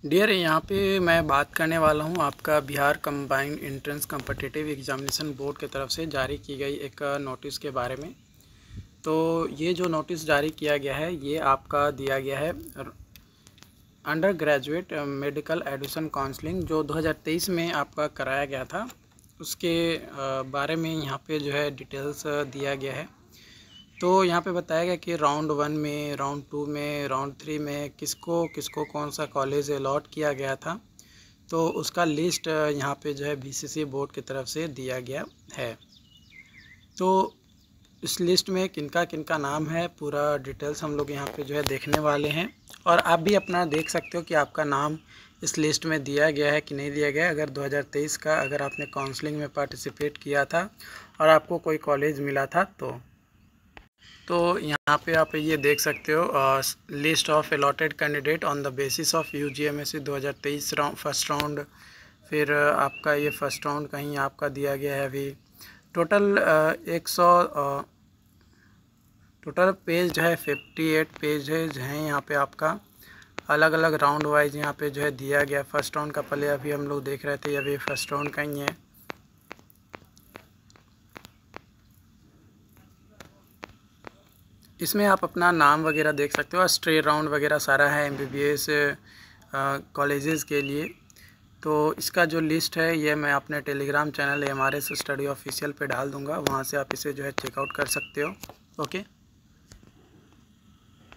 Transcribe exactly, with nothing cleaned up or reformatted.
Dear, यहाँ पे मैं बात करने वाला हूँ आपका Bihar combined entrance competitive examination board की तरफ से जारी की गई एक नोटिस के बारे में। तो ये जो नोटिस जारी किया गया है ये आपका दिया गया है under graduate medical admission counselling जो दो हज़ार तेईस में आपका कराया गया था, उसके बारे में यहाँ पे जो है डिटेल्स दिया गया है। तो यहाँ पे बताया गया कि राउंड वन में, राउंड टू में, राउंड थ्री में किसको किसको कौन सा कॉलेज अलॉट किया गया था, तो उसका लिस्ट यहाँ पे जो है बीसीसी बोर्ड की तरफ से दिया गया है। तो इस लिस्ट में किनका किनका नाम है, पूरा डिटेल्स हम लोग यहाँ पे जो है देखने वाले हैं। और आप भी अपना देख सकते हो कि आपका नाम इस लिस्ट में दिया गया है कि नहीं दिया गया। अगर दो हज़ार तेईस का अगर आपने काउंसलिंग में पार्टिसिपेट किया था और आपको कोई कॉलेज मिला था तो तो यहाँ पे आप ये देख सकते हो, list of allotted candidate on the basis of UGMSC दो हज़ार तेईस राउंड फर्स्ट राउंड। फिर आपका ये फर्स्ट राउंड कहीं आपका दिया गया है अभी। टोटल एक सौ टोटल पेज जो है अट्ठावन पेजेज हैं यहाँ पे आपका, अलग अलग राउंड वाइज यहाँ पे जो है दिया गया। फर्स्ट राउंड का पहले अभी हम लोग देख रहे थे, अभी फर्स्ट राउंड का ही है। इसमें आप अपना नाम वगैरह देख सकते हो। स्ट्रे राउंड वगैरह सारा है एमबीबीएस कॉलेजेस के लिए। तो इसका जो लिस्ट है ये मैं अपने Telegram channel MRS study official पे डाल दूंगा, वहाँ से आप इसे जो है चेकआउट कर सकते हो। ओके।